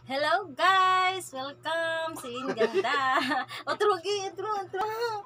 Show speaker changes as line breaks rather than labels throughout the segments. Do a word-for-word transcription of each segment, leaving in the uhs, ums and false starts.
Hello guys! Welcome! Celine Ganda! O, trugi! Tru, tru!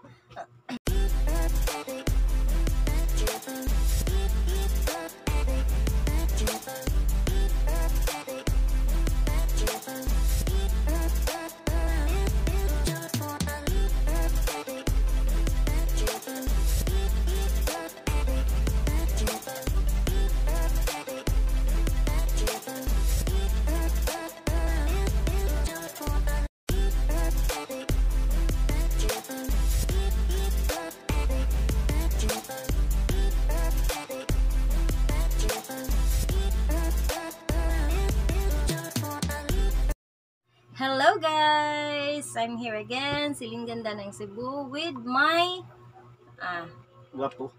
Hello guys! I'm here again, Celine Ganda ng Cebu with my ah
Guwapo.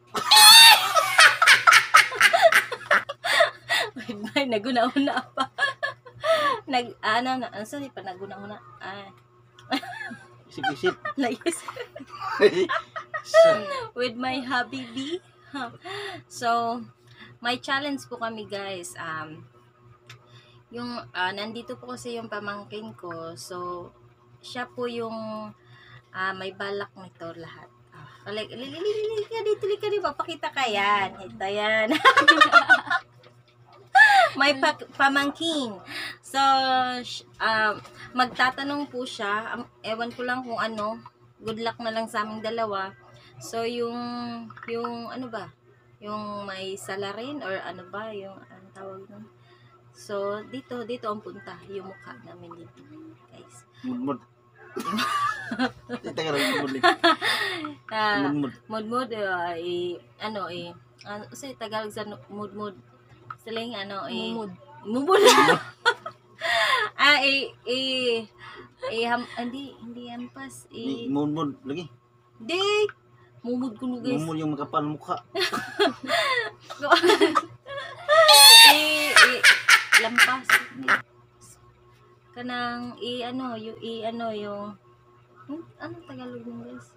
with my naguna-una pa. Nag ano na ano sorry pa naguna-una. Ah.
Isip-isip.
Layas. With my habibi. So, my challenge po kami guys. Um yung uh, nandito po kasi yung pamangkin ko, so siya po yung uh, may balak nito lahat. Uh, like, lili ka dito, lili ka dito, papakita ka yan. Ito yan. May pa pamangkin. So, uh, magtatanong po siya. Um, ewan ko lang kung ano. Good luck na lang sa aming dalawa. So, yung, yung ano ba? Yung may salarin or ano ba? Yung, ano tawag nun? So, dito, dito ang punta. Yung mukha namin dito, guys.
Mudmud. Teka lang, mudmud.
Uh,
Mudmud.
Mudmud, uh, eh, ano eh, ano, kasi Tagalog sa mudmud. Siling, ano eh.
Mumud.
Mumud. ah, eh, eh, eh, ham, hindi, hindi hampas. Eh,
Mudmud, lagi.
di, mumud ko no, guys.
Mumud yung makapal mukha.
eh, eh, lampas kanang i ano yung i ano yung hmm, ano Tagalog ng guys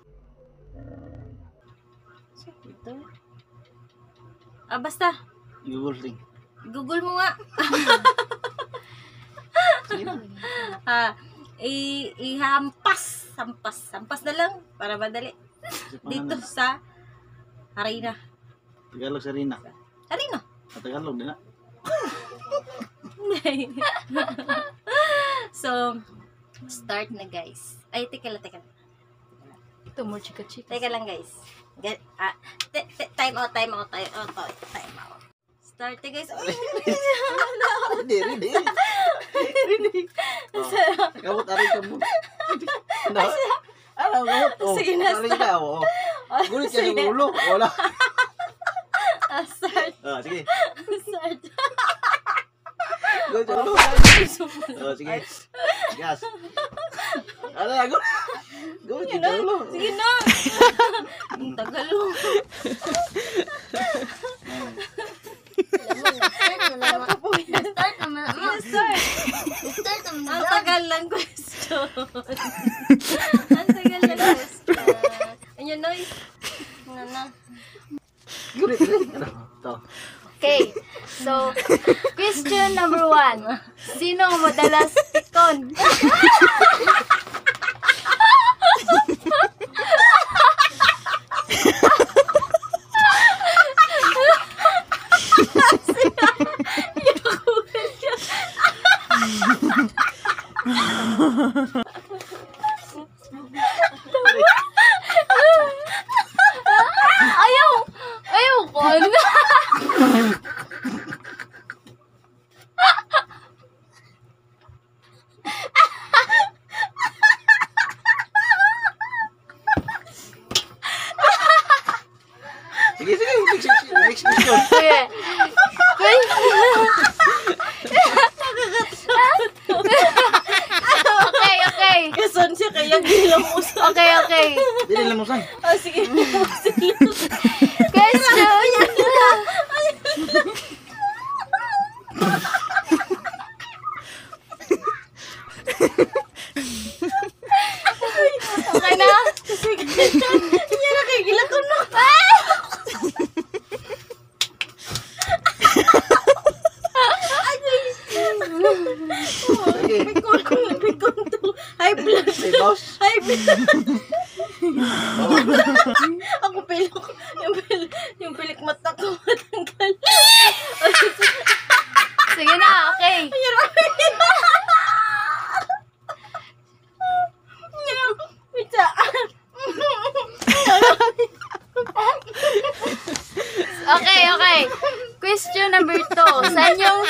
so ito ah basta
Google thing.
Google mo nga. ah i ihampas hampas hampas na lang para madali dito sa harina
Tagalog sa Rina.
harina
Sa Tagalog din na.
So, start na guys. Ay, teka lang, teka lang.
Ito mo chika-chika.
Teka lang guys. Get, ah, time out, time out, time out, time out. Start na guys. Ay,
Hindi, hindi. Kamot, aray ka mo. Ano? Ano, kamot? Oh,
Sige na,
aray ka, oh. Gulit ka ng ulo. Wala.
Ah, start.
Ah, sige.
Start.
Gulit ka ng ulo. Oh, sige. Gas. Ano na, gulit. Gulit ka ng ulo.
Sige na. Ang tagal mo.
Start naman.
Start.
Start naman.
Ang tagal lang question. Ang tagal lang question. Ano noise? Ano na?
Gulit, gulit. Ano? Ito.
Okay. So, question number one. Sino ang madalas tikon? Ayaw! Ayaw ko!
Sige, sige. Next, next question.
Sige. Okay, okay.
Kasan siya kaya gilang mo sa...
Okay, okay.
Dili lang mo san.
Oh, sige. Sige.
Question. Okay na?
Sige. Yan na kay gilang ko na.
Sige. Boss.
Ay, ako pilik. Yung pilik, yung pilik mata ko matanggal.
Sige na, okay.
Pizza.
Okay, okay. Question number two. Saan yung...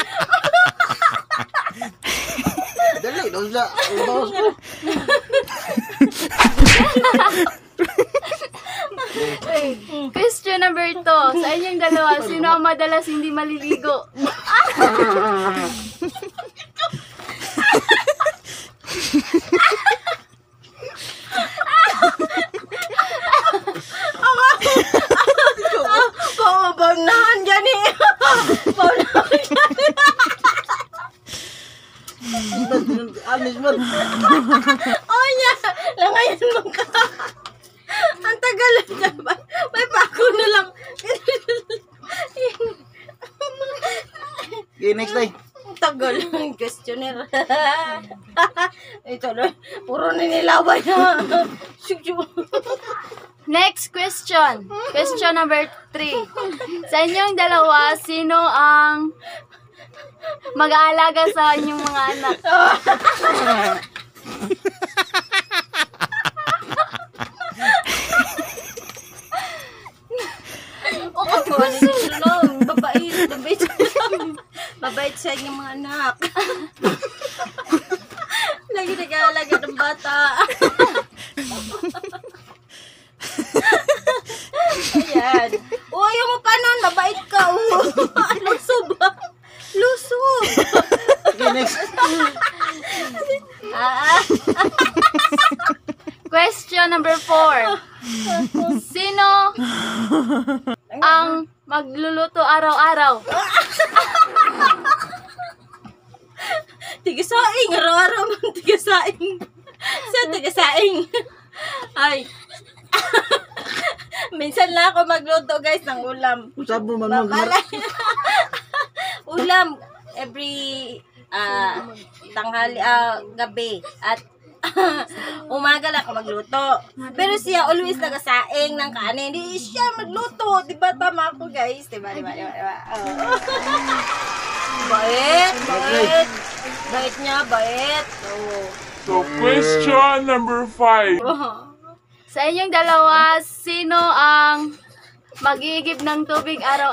Dali, doon sa boss ko.
Wait. Question number two. Sa inyong dalawa, sino ang madalas hindi maliligo?
Pabaunahan gani. Pabaunahan gani.
Anis mo.
Oh, yeah. Langayan mo ka. Ang tagal na ba? May pako na lang.
Okay, next day.
Ang tagal ng questionnaire. Ito na. Puro ninilaway na.
Next question. Question number three. Sa inyong dalawa, sino ang mag-aalaga sa inyong mga anak?
Oo, oh, ano yung lang. Babait. Babait siya. Babait sa inyong mga anak. Lagi nag-aalaga ng bata. Ayan. O, ayaw mo pa nun. Mabait ka. Oh. Lusob. Lusob.
Okay, next.
Ah.
Question number four. Sino ang magluluto araw-araw?
Tigasaing. Araw-araw man tigasaing. Sa tigasaing. Ay. Minsan lang ako magluto guys ng ulam.
Usap mo man mag
Babalay. Ulam every ah tanghali ah gabi at umaga lang ako magluto. Pero siya always nagasaing ng kanin. Hindi siya magluto. Diba tama ako guys? Diba, diba, diba, diba? Oh. Bait, bait. Bait niya, bait. Oh.
So question number five.
Sa inyong dalawa, sino ang mag-iigib ng tubig araw?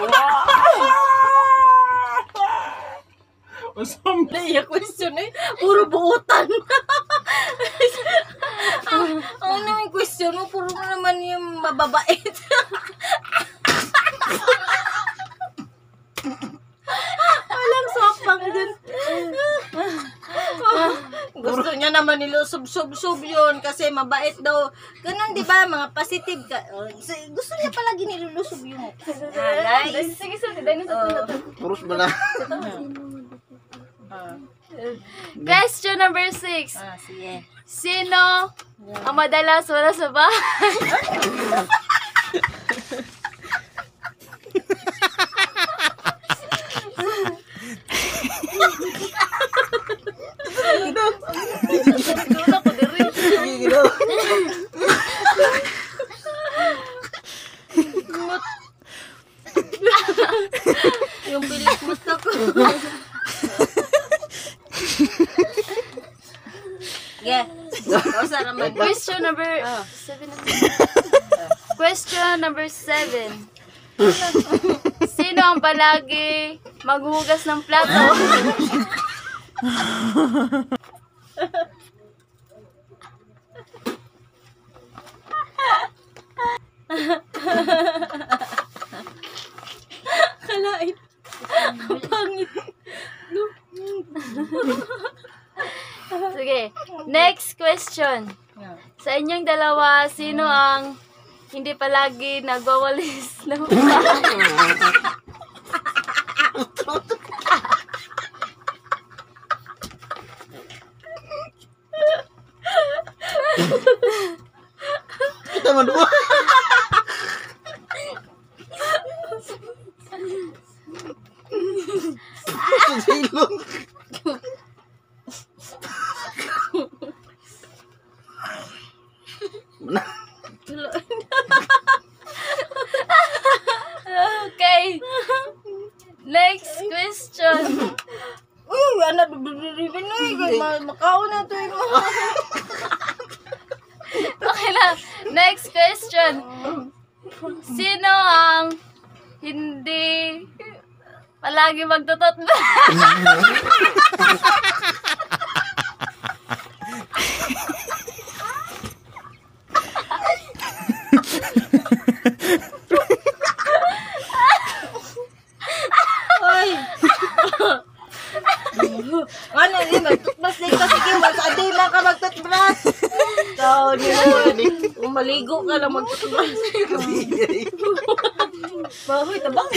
Masam.
Naiya question eh. Puro buutan. Ang ano yung question mo? Puro mo naman yung mababait. Walang sopang dun. Gusto niya naman nilusub-sub-sub yun kasi mabait daw. Ganun, di ba? Mga positive ka. Oh, gusto niya palagi nilulusub yung ah, guys.
Sige, sige. Dahil sa
Purus ba na?
Question number six.
Ah, sige.
Sino ang madalas wala sa bahay? Doon ako diri.
Sige, gino.
Yung bilik mata ko. Yeah. Kausa naman.
Question number seven. Question number seven. Sino ang palagi maghugas ng plato?
Kalain. Ang pangit.
Sige. Next question. Sa inyong dalawa, sino ang hindi palagi nagwawalis ng
Kita man dua. Silong.
Pinoy, makaon na to mo.
Okay na. Next question. Sino ang hindi palagi magtutot ba?
Ay. Ano ni magtutbrush din kasi kay mas aday man ka magtutbrush. So, di mo kung maligo ka lang magtutbrush. Bahoy tabang.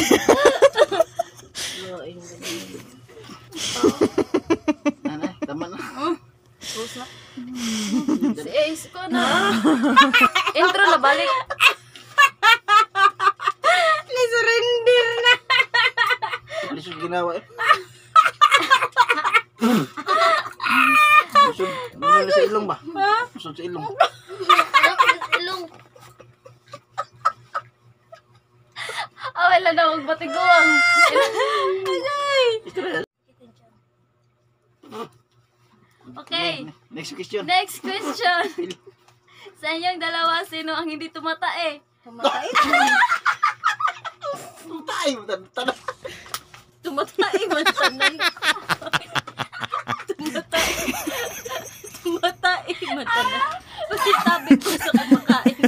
Ano, tama na.
Sus na.
Si Ace ko na. Intro na balik.
Surrender na.
Lisod ginawa eh. Lisod. Ano sa ilong ba? Lisod sa ilong.
Ilong. Ah, wala na magbatiguang. Okay.
Next question.
Next question. Sa inyong dalawa, sino ang hindi tumatae?
Tumatay.
Tutay mo tanong.
Tumatay man tanan. Tumatay. Tumatay man tanan. Kasi sabi ko sa kumakain.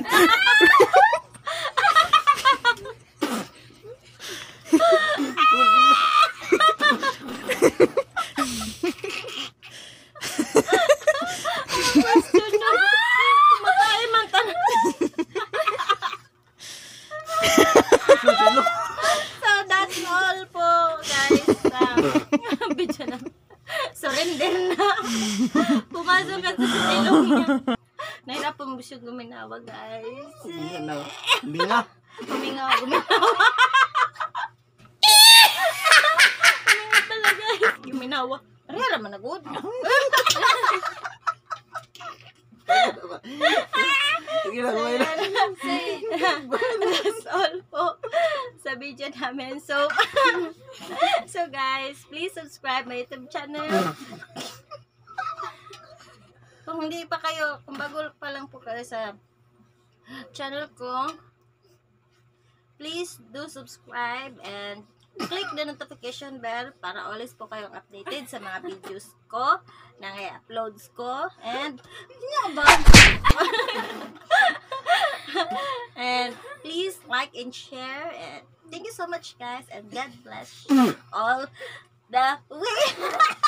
Tumatay man tanan. So that's all po guys. Uh, video na. Surrender na. Pumasok ka sa ilong niya. Nahirapan mo siyang guminawa guys.
Hindi nga.
Gumingawa, guminawa. Gumingawa pala guys. Guminawa. Ariya naman na good. That's all po sa video namin. So, so guys, please subscribe my YouTube channel. Kung hindi pa kayo, kung bago pa lang po kayo sa channel ko, please do subscribe and click the notification bell para always po kayong updated sa mga videos ko na i-uploads ko. And, yun ba? And please like and share. And thank you so much guys. And God bless you all the way.